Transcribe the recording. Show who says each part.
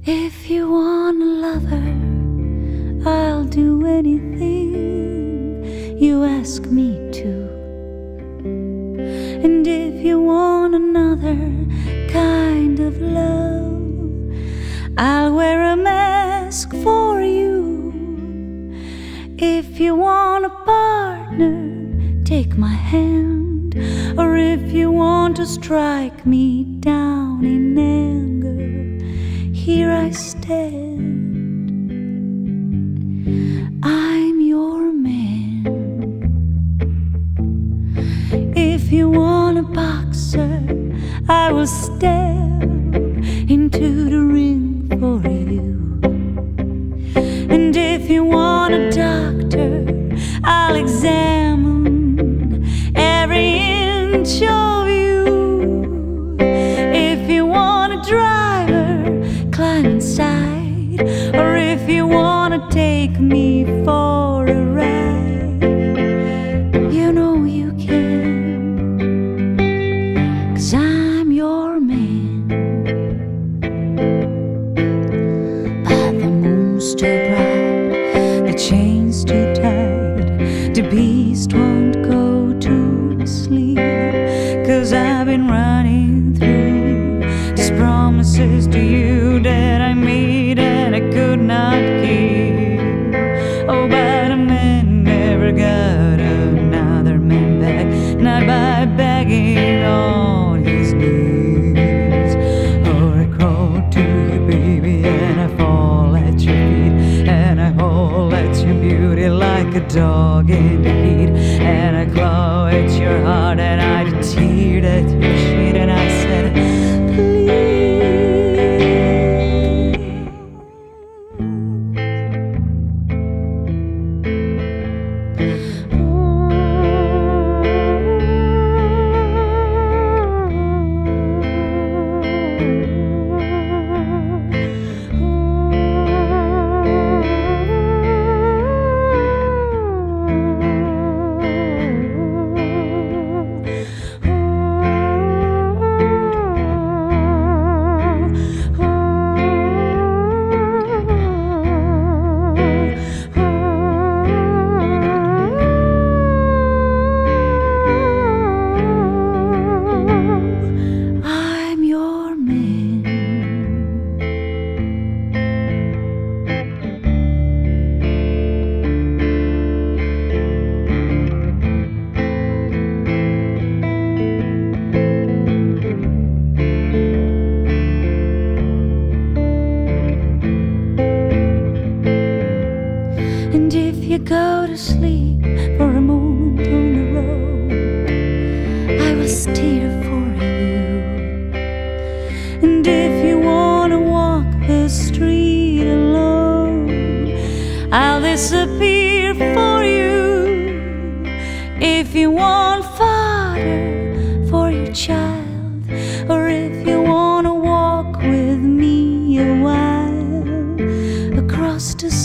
Speaker 1: If you want a lover, I'll do anything you ask me to. And if you want another kind of love, I'll wear a mask for you. If you want a partner, take my hand. Or if you want to strike me down in anger, here I stand. I'm your man. If you want a boxer, I will step into the ring for you. And if you want a doctor, I'll examine every inch of you. If you want a driver, climb inside. Or if you want to take me for a ride, you know you can, 'cause I'm your man. But the moon's too bright, the chain's too tight, the beast won't go to sleep, 'cause I've been running through these promises to you that I made and I could not keep. Oh, but a man never got another man back, not by begging on his knees. Or I crawl to you, baby, and I fall at your feet, and I haul at your beauty like a dog in the heat, and I claw at your heart, and I tear at your sheet, and I said, please. And if you go to sleep for a moment on the road, I will steer for you. And if you want to walk the street alone, I'll disappear for you. If you want fodder for your child, or if you want to walk with me a while across the